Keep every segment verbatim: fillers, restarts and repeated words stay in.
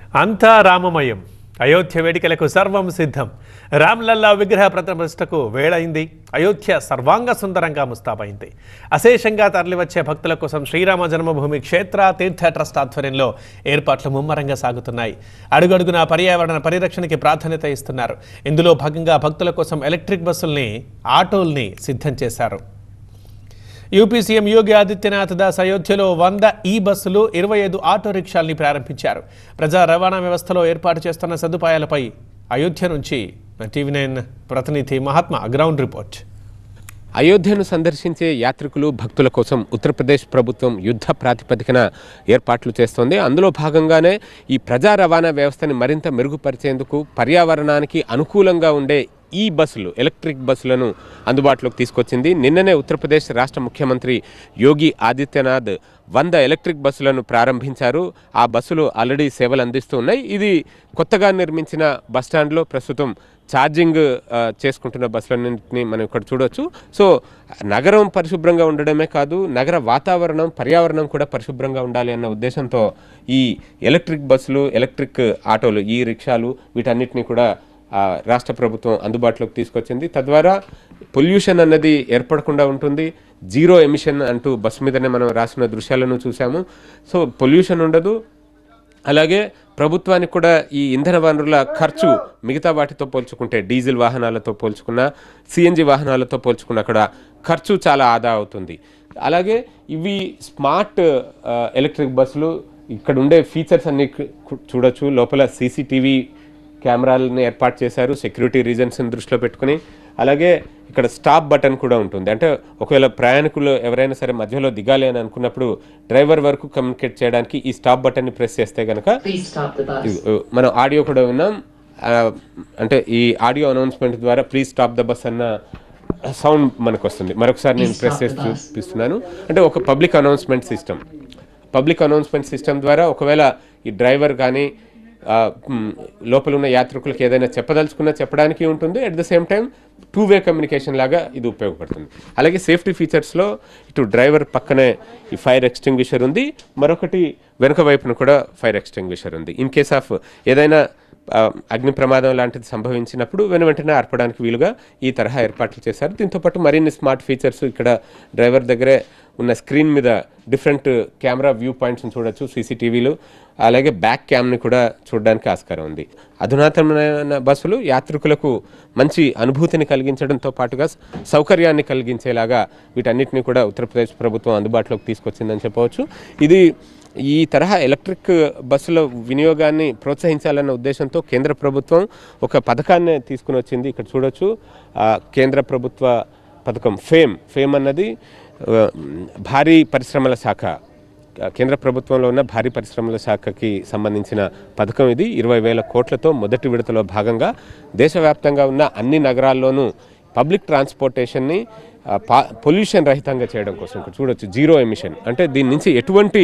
అంతా రామమయం. అయోధ్య వేడుకలకు సర్వం సిద్ధం. రామ్లల్లా విగ్రహ ప్రతిష్టకు వేళైంది. అయోధ్య సర్వాంగ సుందరంగా ముస్తాబైంది. అశేషంగా తరలివచ్చే భక్తుల కోసం శ్రీరామ జన్మభూమి క్షేత్ర తీర్థ ట్రస్ట్ ఆధ్వర్యంలో ఏర్పాట్లు ముమ్మరంగా సాగుతున్నాయి. అడుగడుగునా పర్యావరణ పరిరక్షణకి ప్రాధాన్యత ఇస్తున్నారు. ఇందులో భాగంగా భక్తుల కోసం ఎలక్ట్రిక్ బస్సుల్ని, ఆటోల్ని సిద్ధం చేశారు. యూపీ సీఎం యోగి ఆదిత్యనాథ్ దాస్ అయోధ్యలో వంద ఈ బస్సులు, ఇరవై ఐదు ఆటో రిక్షాల్ని ప్రారంభించారు. ప్రజా రవాణా వ్యవస్థలో ఏర్పాటు చేస్తున్న సదుపాయాలపై అయోధ్య నుంచి టీవీ నైన్ ప్రతినిధి మహాత్మా గ్రౌండ్ రిపోర్ట్. అయోధ్యను సందర్శించే యాత్రికులు, భక్తుల కోసం ఉత్తరప్రదేశ్ ప్రభుత్వం యుద్ధ ప్రాతిపదికన ఏర్పాట్లు చేస్తోంది. అందులో భాగంగానే ఈ ప్రజా రవాణా వ్యవస్థని మరింత మెరుగుపరిచేందుకు పర్యావరణానికి అనుకూలంగా ఉండే ఈ బస్సులు, ఎలక్ట్రిక్ బస్సులను అందుబాటులోకి తీసుకొచ్చింది. నిన్ననే ఉత్తరప్రదేశ్ రాష్ట్ర ముఖ్యమంత్రి యోగి ఆదిత్యనాథ్ వంద ఎలక్ట్రిక్ బస్సులను ప్రారంభించారు. ఆ బస్సులు ఆల్రెడీ సేవలు అందిస్తూ ఉన్నాయి. ఇది కొత్తగా నిర్మించిన బస్టాండ్లో ప్రస్తుతం ఛార్జింగ్ చేసుకుంటున్న బస్సులన్నింటినీ మనం ఇక్కడ చూడవచ్చు. సో నగరం పరిశుభ్రంగా ఉండడమే కాదు, నగర వాతావరణం, పర్యావరణం కూడా పరిశుభ్రంగా ఉండాలి అన్న ఉద్దేశంతో ఈ ఎలక్ట్రిక్ బస్సులు, ఎలక్ట్రిక్ ఆటోలు, ఈ రిక్షాలు వీటన్నిటినీ కూడా రాష్ట్ర ప్రభుత్వం అందుబాటులోకి తీసుకొచ్చింది. తద్వారా పొల్యూషన్ అన్నది ఏర్పడకుండా ఉంటుంది. జీరో ఎమిషన్ అంటూ బస్సు మీదనే మనం రాసిన దృశ్యాలను చూసాము. సో పొల్యూషన్ ఉండదు. అలాగే ప్రభుత్వానికి కూడా ఈ ఇంధన వనరుల ఖర్చు మిగతా వాటితో పోల్చుకుంటే, డీజిల్ వాహనాలతో పోల్చుకున్న, సిఎన్జి వాహనాలతో పోల్చుకున్న కూడా ఖర్చు చాలా ఆదా అవుతుంది. అలాగే ఇవి స్మార్ట్ ఎలక్ట్రిక్ బస్సులు. ఇక్కడ ఉండే ఫీచర్స్ అన్ని చూడొచ్చు. లోపల సీసీటీవీ కెమెరాలను ఏర్పాటు చేశారు సెక్యూరిటీ రీజన్స్ని దృష్టిలో పెట్టుకుని. అలాగే ఇక్కడ స్టాప్ బటన్ కూడా ఉంటుంది. అంటే ఒకవేళ ప్రయాణికులు ఎవరైనా సరే మధ్యలో దిగాలి అని అనుకున్నప్పుడు డ్రైవర్ వరకు కమ్యూనికేట్ చేయడానికి ఈ స్టాప్ బటన్ని ప్రెస్ చేస్తే కనుక మనం ఆడియో కూడా విన్నాం. అంటే ఈ ఆడియో అనౌన్స్మెంట్ ద్వారా ప్లీజ్ స్టాప్ ద బస్ అన్న సౌండ్ మనకు వస్తుంది. మరొకసారి నేను ప్రెస్ చేసి చూపిస్తున్నాను. అంటే ఒక public announcement system public announcement system ద్వారా ఒకవేళ ఈ డ్రైవర్ కానీ లోపల ఉన్న యాత్రికులకు ఏదైనా చెప్పదలుచుకున్నా చెప్పడానికి ఉంటుంది. At the same time two way communication లాగా ఇది ఉపయోగపడుతుంది. అలాగే సేఫ్టీ ఫీచర్స్లో ఇటు డ్రైవర్ పక్కనే ఈ ఫైర్ ఎక్స్టింగ్విషర్ ఉంది, మరొకటి వెనుక వైపున కూడా ఫైర్ ఎక్స్టింగ్విషర్ ఉంది. ఇన్ కేస్ ఆఫ్ ఏదైనా అగ్ని ప్రమాదం లాంటిది సంభవించినప్పుడు వెను వెంటనే ఆర్పడానికి వీలుగా ఈ తరహా ఏర్పాట్లు చేశారు. దీంతోపాటు మరిన్ని స్మార్ట్ ఫీచర్స్ ఇక్కడ డ్రైవర్ దగ్గరే ఉన్న స్క్రీన్ మీద డిఫరెంట్ కెమెరా వ్యూ పాయింట్స్ని చూడొచ్చు, సీసీటీవీలు. అలాగే బ్యాక్ క్యామ్ని కూడా చూడడానికి ఆస్కారం ఉంది. అధునాతనమైన బస్సులు యాత్రికులకు మంచి అనుభూతిని కలిగించడంతో పాటుగా సౌకర్యాన్ని కలిగించేలాగా వీటన్నిటిని కూడా ఉత్తరప్రదేశ్ ప్రభుత్వం అందుబాటులోకి తీసుకొచ్చిందని చెప్పవచ్చు. ఇది ఈ తరహా ఎలక్ట్రిక్ బస్సుల వినియోగాన్ని ప్రోత్సహించాలన్న ఉద్దేశంతో కేంద్ర ప్రభుత్వం ఒక పథకాన్ని తీసుకుని వచ్చింది. ఇక్కడ చూడొచ్చు. కేంద్ర ప్రభుత్వ పథకం ఫేమ్ ఫేమ్ అన్నది భారీ పరిశ్రమల శాఖ, కేంద్ర ప్రభుత్వంలో ఉన్న భారీ పరిశ్రమల శాఖకి సంబంధించిన పథకం ఇది. ఇరవై వేల కోట్లతో మొదటి విడతలో భాగంగా దేశవ్యాప్తంగా ఉన్న అన్ని నగరాల్లోనూ పబ్లిక్ ట్రాన్స్పోర్టేషన్ని పొల్యూషన్ రహితంగా చేయడం కోసం ఇక్కడ చూడొచ్చు. జీరో ఎమిషన్ అంటే దీని నుంచి ఎటువంటి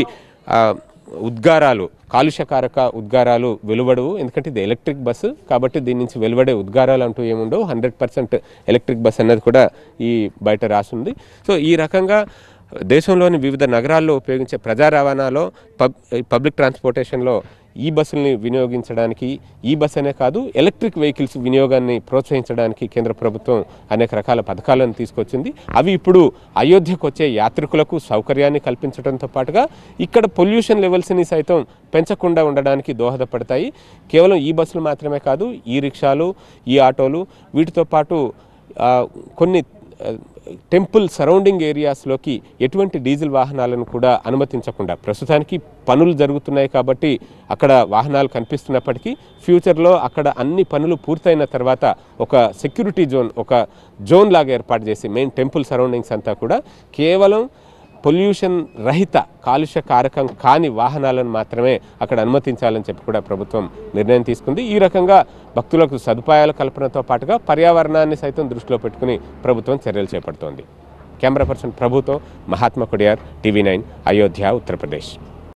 ఉద్గారాలు, కాలుష్యకారక ఉద్గారాలు వెలువడవు. ఎందుకంటే ఇది ఎలక్ట్రిక్ బస్సు కాబట్టి దీని నుంచి వెలువడే ఉద్గారాలు అంటూ ఏముండవు. హండ్రెడ్ పర్సెంట్ ఎలక్ట్రిక్ బస్ అన్నది కూడా ఈ బయట రాసింది. సో ఈ రకంగా దేశంలోని వివిధ నగరాల్లో ఉపయోగించే ప్రజా రవాణాలో పబ్ పబ్లిక్ ట్రాన్స్పోర్టేషన్లో ఈ బస్సుల్ని వినియోగించడానికి, ఈ బస్ అనే కాదు ఎలక్ట్రిక్ వెహికల్స్ వినియోగాన్ని ప్రోత్సహించడానికి కేంద్ర ప్రభుత్వం అనేక రకాల పథకాలను తీసుకొచ్చింది. అవి ఇప్పుడు అయోధ్యకు వచ్చే యాత్రికులకు సౌకర్యాన్ని కల్పించడంతో పాటుగా ఇక్కడ పొల్యూషన్ లెవెల్స్ని సైతం పెంచకుండా ఉండడానికి దోహదపడతాయి. కేవలం ఈ బస్సులు మాత్రమే కాదు, ఈ రిక్షాలు, ఈ ఆటోలు, వీటితో పాటు కొన్ని టెంపుల్ సరౌండింగ్ ఏరియాస్లోకి ఎటువంటి డీజిల్ వాహనాలను కూడా అనుమతించకుండా, ప్రస్తుతానికి పనులు జరుగుతున్నాయి కాబట్టి అక్కడ వాహనాలు కనిపిస్తున్నప్పటికీ ఫ్యూచర్లో అక్కడ అన్ని పనులు పూర్తయిన తర్వాత ఒక సెక్యూరిటీ జోన్, ఒక జోన్ లాగా ఏర్పాటు చేసి మెయిన్ టెంపుల్ సరౌండింగ్స్ అంతా కూడా కేవలం పొల్యూషన్ రహిత, కాలుష్య కారకం కాని వాహనాలను మాత్రమే అక్కడ అనుమతించాలని చెప్పి కూడా ప్రభుత్వం నిర్ణయం తీసుకుంది. ఈ రకంగా భక్తులకు సదుపాయాల కల్పనతో పాటుగా పర్యావరణాన్ని సైతం దృష్టిలో పెట్టుకుని ప్రభుత్వం చర్యలు చేపడుతోంది. కెమెరా పర్సన్ ప్రభుతో మహాత్మా కొడియార్, టీవీ నైన్, అయోధ్య, ఉత్తరప్రదేశ్.